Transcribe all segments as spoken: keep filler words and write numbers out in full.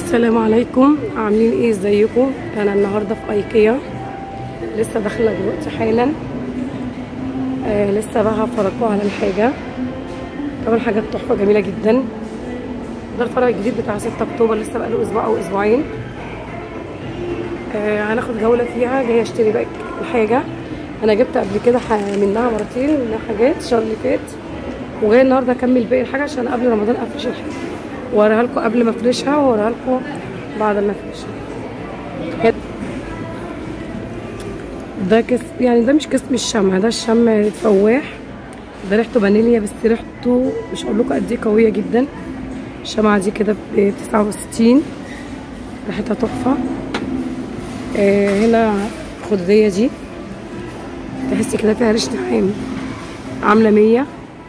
السلام عليكم، عاملين ايه؟ ازيكم؟ انا النهارده في ايكيا، لسه داخله دلوقتي حالا. آه لسه بقى هفرجكم على الحاجه. طبعا حاجات تحفه جميله جدا. ده الفرع الجديد بتاع ستة اكتوبر، لسه بقى له اسبوع او اسبوعين. آه هناخد جوله فيها. جايه اشتري بقى الحاجه. انا جبت قبل كده منها مرتين منها حاجات الشهر اللي فات، وجاي النهارده اكمل باقي الحاجه عشان قبل رمضان افرش الحاجه، واوريها لكم قبل ما افرشها واوريها لكم بعد ما افرشها. ده كس يعني ده مش قسم الشمع، ده الشمع فواح. ده ريحته فانيليا، بس ريحته مش هقول لكم قد ايه قويه جدا. الشمعه دي كده ب تسعة وستين، ريحتها تحفه. آه هنا الخدوديه دي تحسي كده فيها ريشه نعام، عامله مية.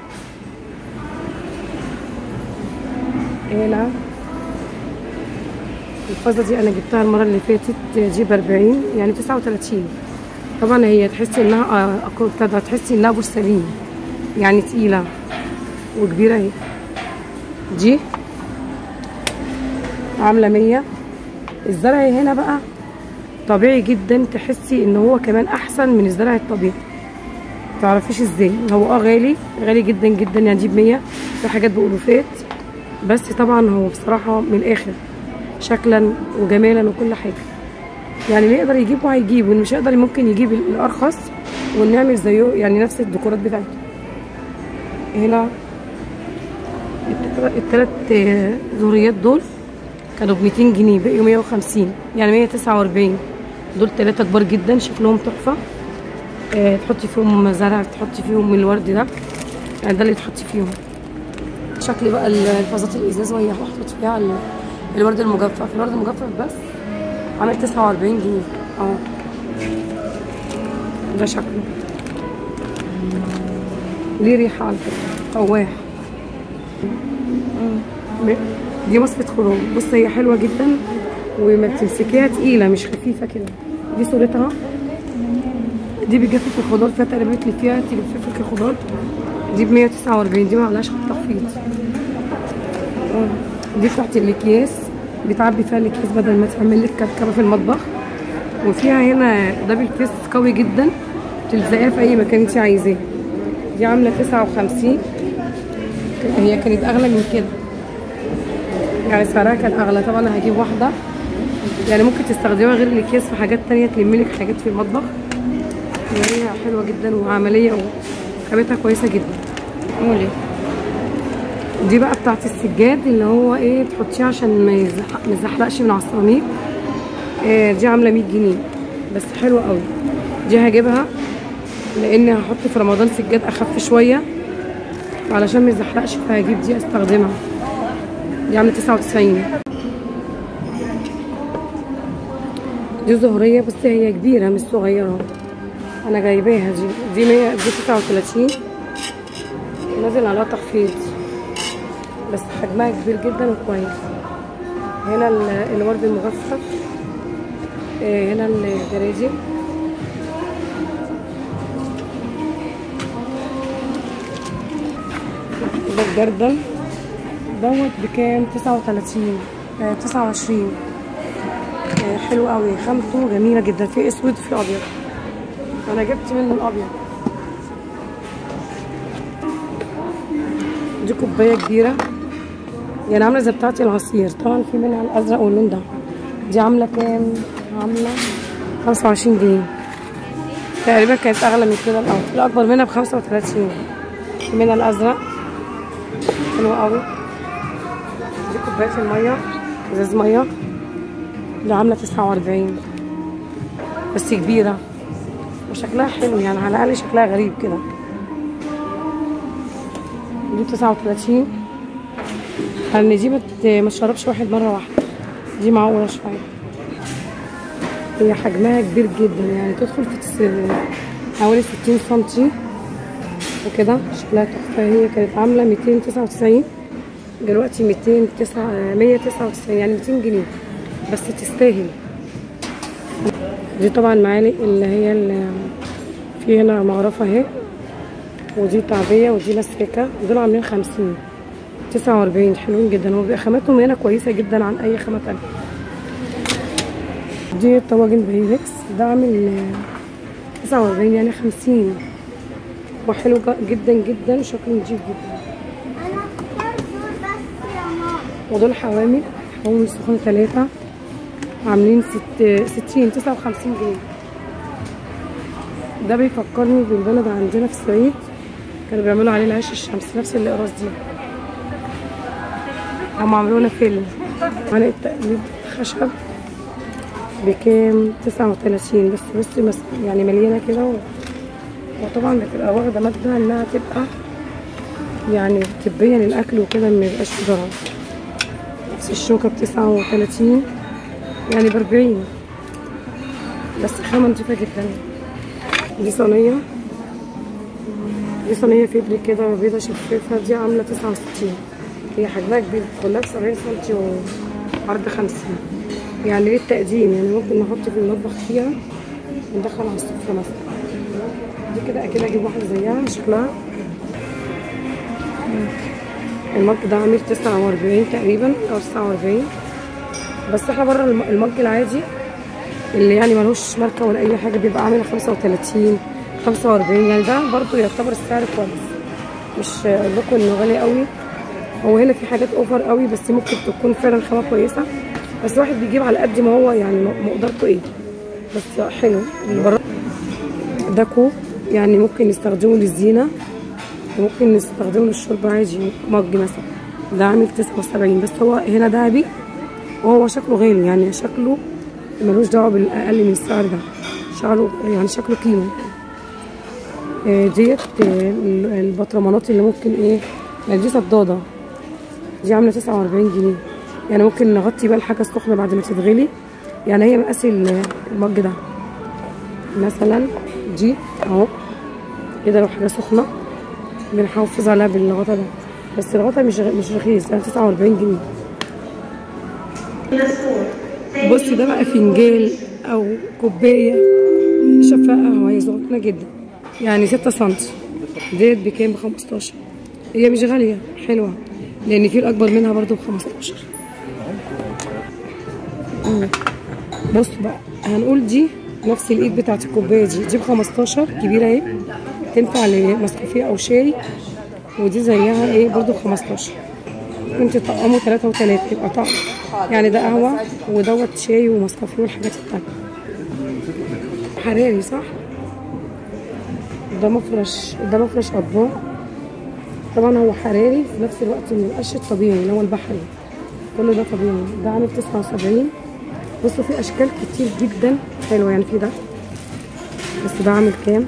هنا الفازه دي انا جبتها المره اللي فاتت، دي ب أربعين يعني تسعة وتلاتين. طبعا هي تحسي انها ابتدى تحسي انها بورسلين، يعني تقيله وكبيره. اهي دي عامله مية. الزرع هنا بقى طبيعي جدا، تحسي ان هو كمان احسن من الزرع الطبيعي. متعرفيش ازاي. هو اه غالي غالي جدا جدا، يعني دي ب مية. في حاجات بألوفات، بس طبعا هو بصراحه من الاخر شكلا وجمالا وكل حاجه. يعني اللي يقدر يجيبه هيجيب، واللي مش يقدر ممكن يجيب الارخص ونعمل زيه، يعني نفس الديكورات بتاعته. هنا الثلاث زهريات دول كانوا ب ميتين جنيه، بقيوا مية وخمسين، يعني مية وتسعة وأربعين. دول ثلاثه كبار جدا، شكلهم تحفه. أه تحطي فيهم زرع، تحطي فيهم الورد ده، يعني ده اللي تحطي فيهم. شكل بقى الفازات الازاز وهي محطوط فيها الورد المجفف. الورد المجفف بس عامل تسعة وأربعين جنيه. اه ده شكله ليه ريحه على فكره، فواح. دي وصفه خروج. بص هي حلوه جدا، وما بتمسكيها تقيله مش خفيفه كده. دي صورتها، دي بتجفف الخضار، فيها تقريبا اللي فيها تجفف لك الخضار. دي ب مية وتسعة وأربعين، دي ما عليهاش تخفيض. دي بتاعت الاكياس، بتعبي فيها الاكياس بدل ما تعمل لك كركبه في المطبخ. وفيها هنا دبل فيس قوي جدا، تلزقيها في اي مكان انت عايزاه. دي عامله تسعة وخمسين، هي كانت اغلى من كده، يعني سعرها كان اغلى. طبعا انا هجيب واحده، يعني ممكن تستخدميها غير الاكياس في حاجات تانية، تلملك حاجات في المطبخ. وهي حلوه جدا وعمليه وخامتها كويسه جدا. قولي دي بقى بتاعت السجاد، اللي هو ايه تحطيه عشان ما يزحلقش من على السيراميك. إيه دي عامله مية جنيه، بس حلوه قوي. دي هجيبها لان هحط في رمضان سجاد اخف شويه علشان ما يزحلقش، فهجيب دي استخدمها. دي عامله تسعة وتسعين. دي زهريه، بس هي كبيره مش صغيره، انا جايباها. دي دي مية، دي تسعة وتلاتين، نازل عليها تخفيض، بس حجمها كبير جدا وكويس. هنا الورد المجفف، هنا الجرادي. ده الجردل دوت بكام؟ تسعة وتلاتين، تسعة وعشرين. حلو قوي، خامته جميله جدا، في اسود في ابيض. انا جبت منه الابيض. دي كوبايه كبيره، يعني عامله زي بتاعتي العصير. طبعا في منها الازرق واللون ده. دي عامله كام؟ عامله خمسة وعشرين جنيه تقريبا، كانت اغلى من كده الاول. الاكبر منها ب خمسة وتلاتين. في منها الازرق حلو قوي. دي كوبايه الميه، ازاز ميه، اللي عامله تسعة وأربعين، بس كبيره وشكلها حلو، يعني على الاقل شكلها غريب كده. دي تسعة وتلاتين، لان دي ما تشربش واحد مره واحده، دي معقوله شويه. هي حجمها كبير جدا، يعني تدخل في حوالي ستين سنتي وكده. شكلها تحفه. هي كانت عامله ميتين وتسعة وتسعين، دلوقتي ميتين وتسعة مية وتسعة وتسعين، يعني ميتين جنيه، بس تستاهل. دي طبعا معالق اللي هي اللي في هنا مغرفه اهي، ودي تعبيه ودي مسكه. دول عاملين خمسين. تسعة وأربعين، حلوين جدا. هو بيبقى خاماتهم هنا كويسه جدا عن اي خامه تانيه. دي الطواجن بايركس، ده عامل تسعة وأربعين يعني خمسين، وحلو جدا جدا، شكله نضيف جدا. ودول حوامل، حوامل سخنة تلاتة عاملين ست ستين تسعة وخمسين جنيه. ده بيفكرني بالبلد عندنا في الصعيد، كانوا بيعملوا عليه العيش الشمس، نفس الاقراص دي. هم عملوا لنا فيلم عن التقليد خشب بكام؟ تسعة وتلاتين بس. بصي بس يعني مليانه كده و... وطبعا بتبقى واخده ماده انها تبقى يعني طبيه للاكل وكده، ما يبقاش ضرر. نفس الشوكه بتسعة وتلاتين يعني بأربعين، بس خامه نضيفه جدا. دي صينيه، دي صينيه فيبري كده بيضه شفافه، دي عامله تسعة وستين. هي حجمها كبير، كلها سبعين سنتي وعرض خمسين، يعني للتقديم، يعني ممكن نحط في المطبخ فيها وندخل على السفرة مثلا. دي كده اكيد اجيب واحده زيها شكلها. المج ده عامل تسعة وأربعين تقريبا او تسعة وأربعين، بس احنا بره المج العادي اللي يعني ملوش ماركه ولا اي حاجه بيبقى عامل خمسة وتلاتين خمسة وأربعين، يعني ده برضو يعتبر السعر كويس، مش اقول لكم انه غالي قوي. هو هنا في حاجات اوفر قوي، بس ممكن تكون فعلا خامه كويسه، بس واحد بيجيب على قد ما هو يعني مقدرته ايه، بس حلو. اللي بره ده كوب، يعني ممكن نستخدمه للزينه وممكن نستخدمه للشرب عادي، مج مثلا. ده عامل تسعة وسبعين، بس هو هنا دهبي وهو شكله غالي، يعني شكله ملوش دعوه بالاقل من السعر ده، شكله يعني شكله قيمه. آه ديت آه البطرمانات اللي ممكن ايه، يعني دي صداده، دي عامله تسعة وأربعين جنيه، يعني ممكن نغطي بقى الحاجه السخنه بعد ما تتغلي، يعني هي مقاس المج ده مثلا. دي اهو كده لو حاجه سخنه بنحافظ عليها بالغطا ده، بس الغطا مش مش رخيص، يعني تسعة وأربعين جنيه. بصي ده بقى فنجان او كوبايه شفاء قهوه، هي صغننه جدا يعني ستة سنتي، ديت بكام؟ بخمستاشر. هي مش غاليه، حلوه، لان في الاكبر منها برضو بخمستاشر. بصوا بقى هنقول دي نفس الايد بتاعت الكوبايه دي، دي بخمستاشر، كبيره اهي، تنفع لنسكافيه او شاي. ودي زيها ايه برضو بخمستاشر، ممكن تطقموا تلاتة وتلاتة يبقى طعم، يعني ده قهوه ودوت شاي ونسكافيه والحاجات التانيه. حراري صح؟ ده مفرش، ده مفرش اطباق، طبعا هو حراري في نفس الوقت من القش الطبيعي اللي هو البحري، كله ده طبيعي. ده عامل تسعة وسبعين. بصوا في اشكال كتير جدا حلوه، يعني في ده، بس ده عامل كام؟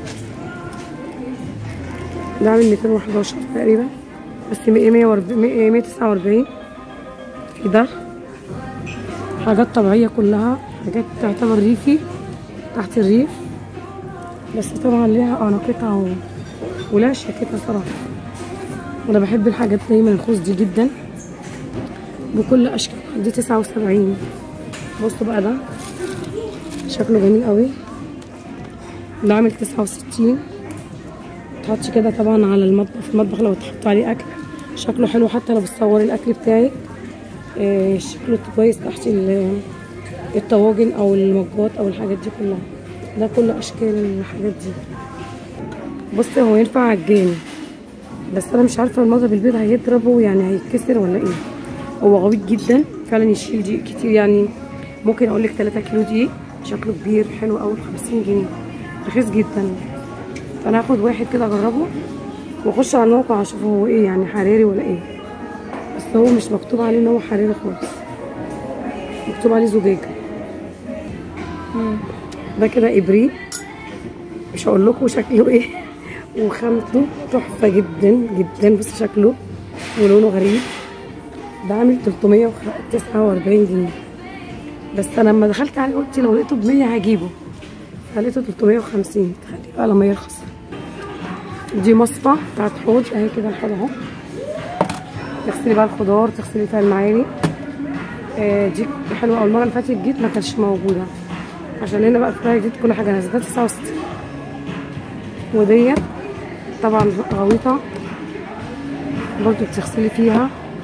ده عامل ميتين وحداشر تقريبا، بس مية وتسعة وأربعين. في ده حاجات طبيعيه كلها، حاجات تعتبر ريفي تحت الريف، بس طبعا ليها اناقتها و... ولها شياكتها صراحه. انا بحب الحاجات دايما الخوص دي جدا بكل اشكالها. دي تسعة وسبعين. بصوا بقى ده شكله جميل قوي، ده عامل تسعة وستين. تحطي كده طبعا على المطبخ، في المطبخ لو تحط عليه اكل شكله حلو، حتى لو بتصوري الاكل بتاعك آه شكله كويس تحت الطواجن او المجات او الحاجات دي كلها. ده كل اشكال الحاجات دي. بصي هو ينفع عجان، بس انا مش عارفه المضرب البيض هيضربه يعني هيتكسر ولا ايه. هو غويط جدا فعلا، يشيل دقيق كتير، يعني ممكن اقول لك تلاتة كيلو دقيق. شكله كبير حلو قوي، بخمسين جنيه، رخيص جدا. فانا هاخد واحد كده اجربه واخش على الموقع اشوف هو ايه، يعني حراري ولا ايه، بس هو مش مكتوب عليه ان هو حراري خالص، مكتوب عليه زجاجه. ده كده ابريق، مش هقول لكم شكله ايه، وخامته تحفه جدا جدا، بس شكله ولونه غريب. ده عامل تلتمية وتسعة وأربعين جنيه، بس انا لما دخلت عليه قلت لو لقيته ب مية هجيبه، فلقيته تلتمية وخمسين. تخلي بقى لما يرخص. دي مصفى بتاعت حوض اهي كده، الحوض اهو، تغسلي بقى الخضار، تغسلي فيها المعالي. آه دي حلوه قوي، المره اللي فاتت جيت ما كانش موجوده، عشان هنا بقى في جديد كل حاجه نازله. ده تسعة وستين. وديت طبعا غويطه برضو بتغسلي فيها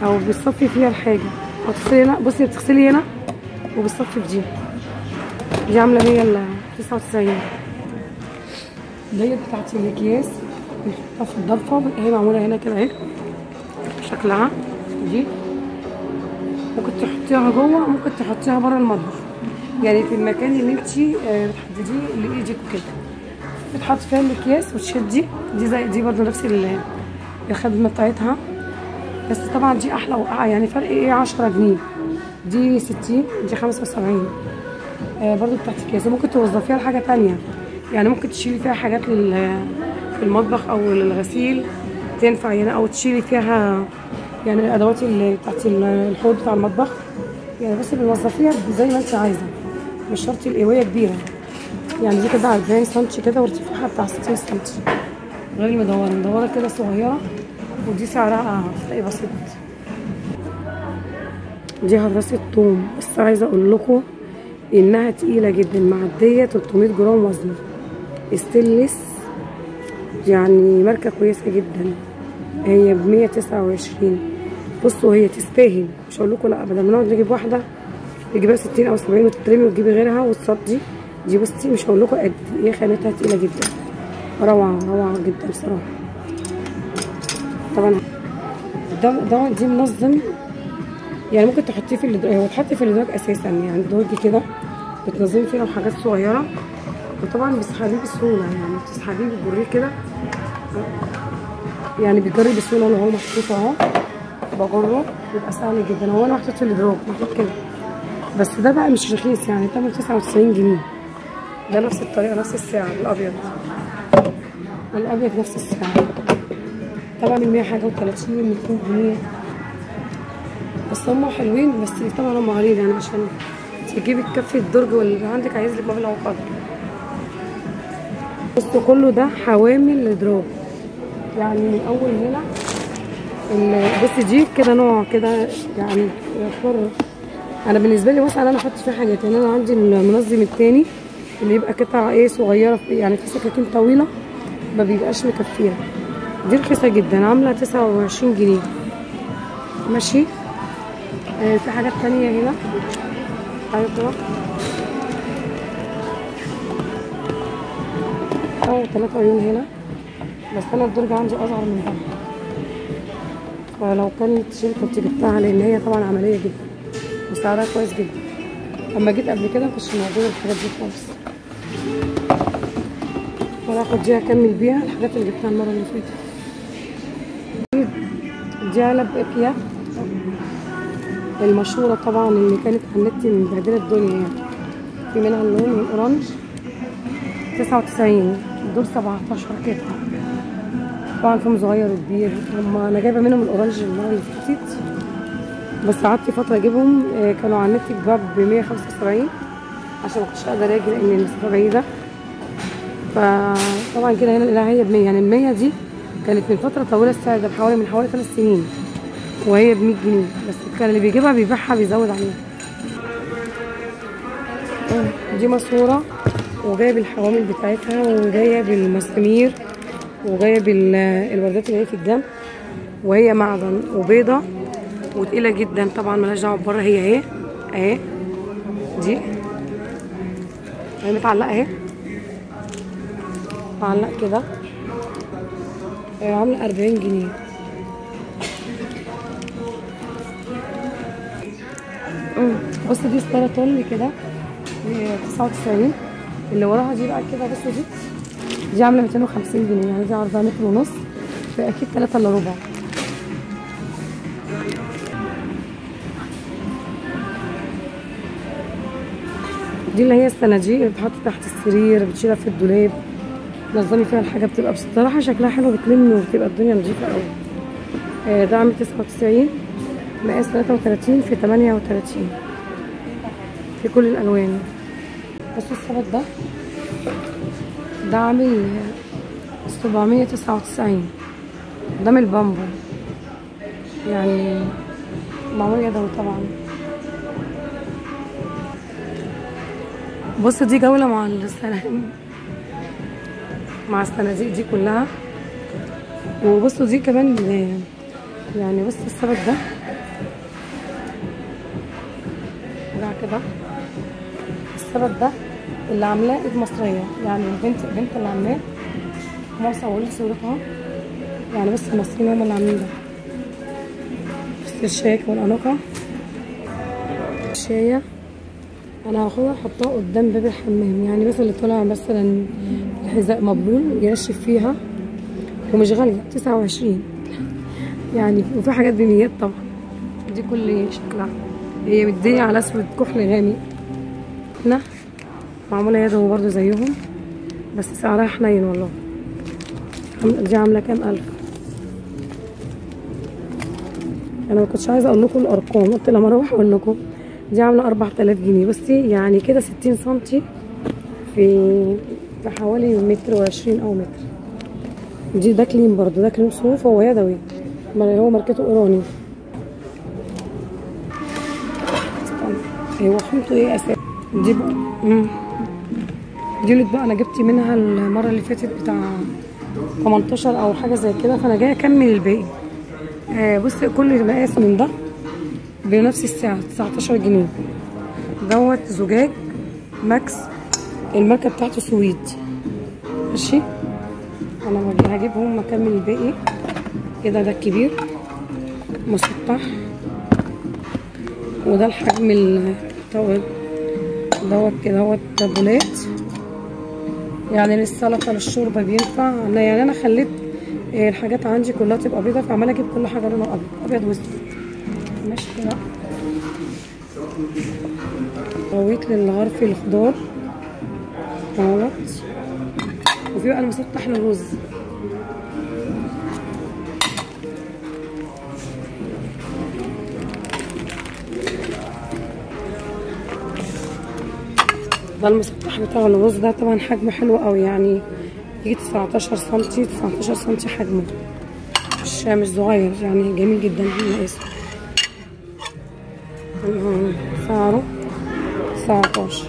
او بتصفي فيها الحاجه، او تغسلي هنا. بصي بتغسلي هنا وبتصفي في دي. دي عامله مية وتسعة وتسعين. ديت بتاعت الاكياس بنحطها في الضرفه، هي معموله هنا كده اهي شكلها. دي ممكن تحطيها جوه، ممكن تحطيها بره المطبخ، يعني في المكان اللي انت بتحدديه لايدك وكده. بتحط فيها الاكياس وتشدي. دي زي دي برضه نفس الخدمه بتاعتها، بس طبعا دي احلى وقعه، يعني فرق ايه عشرة جنيه. دي ستين، دي خمسة وسبعين. آه برضه بتاعت اكياس. ممكن توظفيها لحاجه تانية، يعني ممكن تشيلي فيها حاجات لل في المطبخ او للغسيل تنفع يعني، او تشيلي فيها يعني الادوات اللي بتاعت الحوض بتاع المطبخ يعني. بس بنوظفيها زي ما انت عايزه، مش شرط القوايه كبيره يعني. دي كده أربعين سنتي كده، وارتفاعها بتاع ستين سنتي، غير المدوره. المدوره كده صغيره، ودي سعرها هتلاقي بسيط. دي هراسه توم، بس عايزه اقول لكم انها تقيله جدا، معديه تلتمية جرام وزن، ستينلس يعني، ماركه كويسه جدا. هي ب مية وتسعة وعشرين. بصوا هي تستاهل، مش هقول لكم لا. بدل ما نقعد نجيب واحده تجيبها ستين او سبعين وتترمي وتجيبي غيرها وتصدي، دي بصي مش هقول لكم قد ايه خامتها تقيله جدا، روعه روعه جدا بصراحه. طبعا ده ده دي منظم يعني، ممكن تحطيه في الادراج، هو اتحط في الادراج اساسا يعني. الدرج كده بتنظمي فيه حاجات صغيره، وطبعا بتسحبيه بسهوله يعني، بتسحبيه بتجريه كده يعني، بيجري بسهوله لو هو محطوط اهو. بجره بيبقى سهل جدا. هو انا محطوط في الادراج محطوط كده، بس ده بقى مش رخيص يعني، تمنه تسعة وتسعين جنيه. ده نفس الطريقه نفس السعر. الابيض الابيض نفس السعر طبعا. ال مية حاجه وتلاتين، ميتين جنيه، بس هم حلوين. بس طبعا هم غاليين يعني، عشان تجيبي تكفي الدرج واللي عندك عايز لك مبلغ وقدر. بصوا كله ده حوامل ادراج يعني، من اول هنا. بصي دي كده نوع كده يعني حر. انا بالنسبه لي مثلا انا احط فيه حاجات يعني. انا عندي المنظم التاني اللي يبقى قطع ايه صغيره يعني، في سكاكين طويله ما بيبقاش مكفيها. دي رخيصه جدا، عامله تسعة وعشرين جنيه ماشي. آه في حاجات تانية هنا. ايوه كده اه ثلاثة عيون هنا، بس انا الدرجه عندي اصغر من ده، فلو كانت شيل كنت جبتها، لان هي طبعا عمليه جدا وسعرها كويس جدا. اما جيت قبل كده مكانش موجوده الحاجات دي خالص. ولا اخد دي اكمل بيها الحاجات اللي جبتها المره اللي فاتت. دي علب اكيا المشهوره طبعا، اللي كانت على النت مبهدله الدنيا يعني. في منها اللون والاورنج تسعة وتسعين، دول سبعتاشر قطعه طبعا، فيهم صغير وكبير. هم انا جايبه منهم الاورنج المره اللي فاتت، بس قعدت فتره اجيبهم. كانوا على النت اتجاب ب مية وخمسة وسبعين، عشان ما كنتش اقدر اجي لان المسافه بعيده. فطبعا كده هنا لا، هي ب مية يعني. ال مية دي كانت من فتره طويله، السعر ده بحوالي من حوالي ثلاث سنين، وهي ب مية جنيه بس. كان اللي بيجيبها بيبيعها بيزود عليها. دي ماسوره، وجايه بالحوامل بتاعتها، وجايه بالمسامير، وجايه بالوردات اللي هي في الجنب، وهي معدن وبيضه وتقيله جدا طبعا. مالهاش دعوه بره، هي اهي اهي. دي هي متعلقه اهي، معلق كده، عامله أربعين جنيه. بص دي ستاره طل كده تسعة وتسعين. اللي وراها دي بقى كده، بص دي دي عامله ميتين وخمسين جنيه يعني. دي عرضها متر ونص، في اكيد تلاتة الا ربع. دي اللي هي الصناديق اللي بتحط تحت السرير، بتشيلها في الدولاب، تنظمي فيها الحاجه، بتبقى بصراحه شكلها حلو، بتلم وبتبقى الدنيا نظيفه قوي. آه ده عامل تسعة وتسعين، مقاس تلاتة وتلاتين في تمانية وتلاتين، في كل الالوان. بصوا الصبت ده ده عامل سبعمية وتسعة وتسعين. ده من البامبو يعني، معمول يدوي طبعا. بص دي جولة مع السنة مع الصناديق دي كلها. وبصوا دي كمان يعني، بص السبت ده كده. السبت ده اللي عاملاه ايد مصريه، يعني البنت البنت اللي عاملاه هم صوروا لي صورتها، يعني بس المصريين هم اللي عاملين ده. بس الشايك والانوكه. الشايه انا هاخدها احطها قدام باب الحمام، يعني بس اللي طالع مثلا الحذاء مبلول ينشف فيها، ومش غاليه تسعة وعشرين يعني، وفي حاجات بميات طبعا. دي كل شكلها هي مديه على اسود كحل غامق، هنا معموله يدوي برضو زيهم بس سعرها حنين والله. دي عامله كام الف؟ انا ما كنتش عايزه اقول لكم الارقام، قلت لما اروح اقول لكم. دي عامله اربعة آلاف جنيه، بصي يعني كده ستين سنتي في في حوالي متر وعشرين او متر. دي ده كليم برضو، ده كليم صوف، هو يدوي، هو ماركته ايراني. استنى هو خامته ايه اساسا؟ دي بقى امم دي بقى انا جبت منها المره اللي فاتت بتاع تمنتاشر او حاجه زي كده، فانا جايه اكمل الباقي. آه بصي كل مقاس من ده بنفس السعر تسعتاشر جنيه. دوت زجاج ماكس، الماركه بتاعته سويد. ماشي انا هجيبهم اكمل الباقي كده. ده الكبير مسطح، وده الحجم دوت دوت كده هو تابولات، يعني للسلطه للشوربه بينفع. انا يعني انا خليت الحاجات عندي كلها تبقى بيضه، فعماله اجيب كل حاجه لونها ابيض ابيض واسود. ماشي كده. غويط للغرف الخضار اهوت، وفي بقى المسطح للرز. ده المسطح بتاع الرز ده طبعا حجمه حلو قوي، يعني يجي تسعتاشر سنتي تسعتاشر سنتي حجمه، مش مش صغير يعني، جميل جدا مقاسه. سعره تسعتاشر.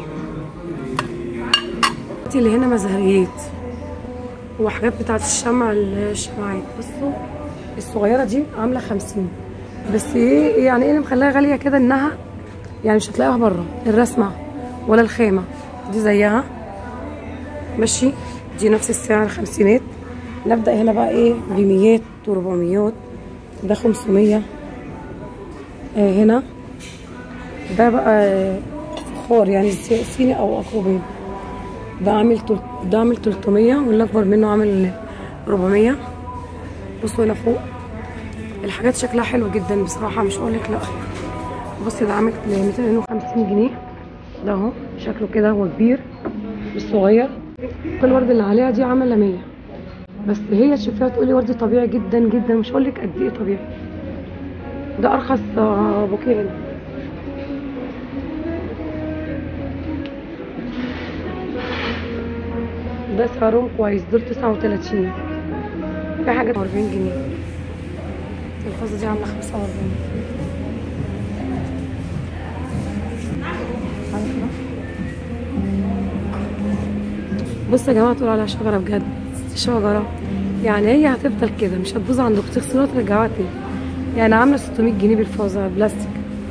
اللي هنا مزهريات وحاجات بتاعت الشمع الشمعات. بصوا الصغيره دي عامله خمسين، بس ايه يعني ايه اللي مخليها غاليه كده؟ انها يعني مش هتلاقيها بره الرسمه ولا الخامه. دي زيها ماشي، دي نفس السعر خمسينات. نبدا هنا بقى ايه بميات وربعميات، ده خمسمية. آه هنا ده بقى فخار يعني صيني او اكروبين، ده عامل ده عامل تلتمية، واللي اكبر منه عامل ربعمية. بصوا هنا فوق الحاجات شكلها حلو جدا بصراحه، مش هقول لك لا. بصي ده عامل ميتين وخمسين جنيه، ده اهو شكله كده، هو كبير مش صغير. كل ورد اللي عليها دي عامله مية، بس هي تشوفيها تقولي ورد طبيعي جدا جدا، مش هقول لك قد ايه طبيعي. ده ارخص بوكيه هنا. ده سعرهم كويس، دول تسعة وتلاتين. في حاجه اربعين جنيه. الفازه دي عامله خمسة واربعين. بصوا يا جماعه تقولوا عليها شجره بجد، شجره يعني هي هتفضل كده مش هتبوظ عندكم، تغسلوها ترجعوها تاني. يعني عامله ستمية جنيه بالفازه بلاستيك.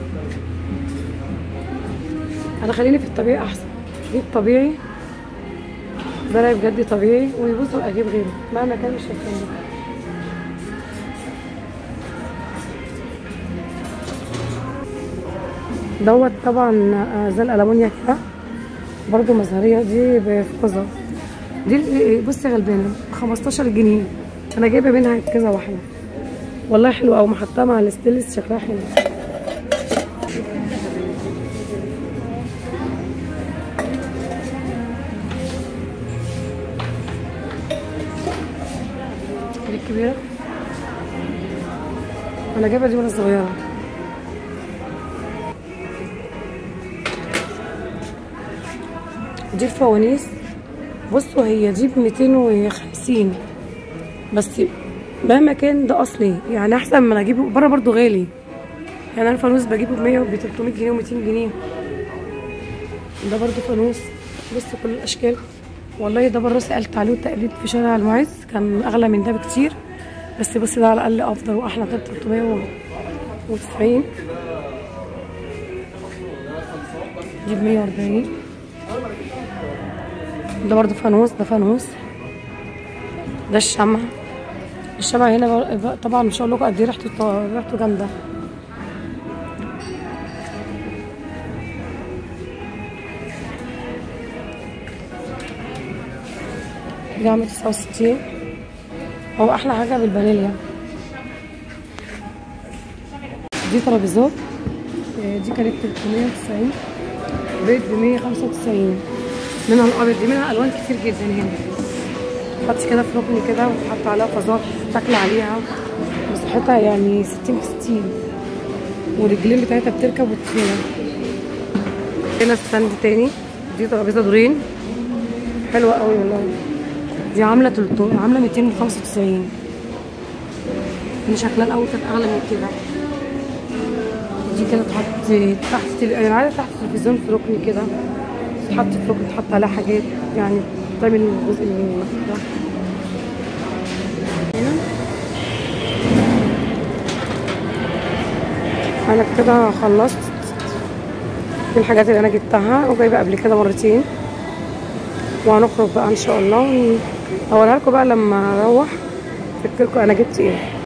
انا خليني في الطبيعي احسن، اجيب طبيعي زرعي بجد طبيعي، ويبوظ اجيب غيره مهما كان مش هيكمل. دوت طبعا زي الالومنيا كده برضو مزهريه، دي بفازه. دي بصي غلبانه خمستاشر جنيه، انا جايبه منها كذا واحده والله حلوه قوي، محطها مع الستيلس شكلها حلو. دي الكبيره انا جايبه دي ولا صغيره. دي الفوانيس بصوا هي دي ب ميتين وخمسين، بس مهما كان ده اصلي يعني احسن ما انا اجيبه بره، برضو غالي يعني. انا الفانوس بجيبه ب مية وب تلتمية جنيه وميتين جنيه. ده برضو فانوس بصوا كل الاشكال والله. ده بره سالت عليه تقليد في شارع المعز، كان اغلى من ده بكتير، بس بصي ده على الاقل افضل واحلى. ده تلتمية وتسعين. دي ب مية وأربعين. ده برضه فانوس، ده فانوس. ده الشمع. الشمع هنا طبعا مش هقول لكم قد ايه ريحته، ريحته جامده. دي عامله تسعة وستين. هو احلى حاجه بالفانيليا. دي ترابيزات، دي كانت تلتمية وتسعين، بقت ب مية وخمسة وتسعين. منها الابيض، دي منها الوان كتير جدا هنا. تحطي كده في ركن كده وتحط عليها فازات تاكلي عليها. مساحتها يعني ستين في ستين، والرجلين بتاعتها بتركب وتتفرد. هنا ستاند تاني. دي ترابيزه دورين حلوه قوي والله. دي عامله تلتمية، عامله ميتين وخمسة وتسعين. دي شكلها الاول كانت اغلى من كده. دي كده تحط تحت، يعني عايزه تحت التلفزيون في ركن كده، تحط في ركن تحط عليها حاجات، يعني تعمل جزء من ده. هنا انا كده خلصت. دي الحاجات اللي انا جبتها وجايبه قبل كده مرتين، وهنخرج بقى ان شاء الله. اوريها لكم بقى لما اروح افتكركم انا جبت ايه.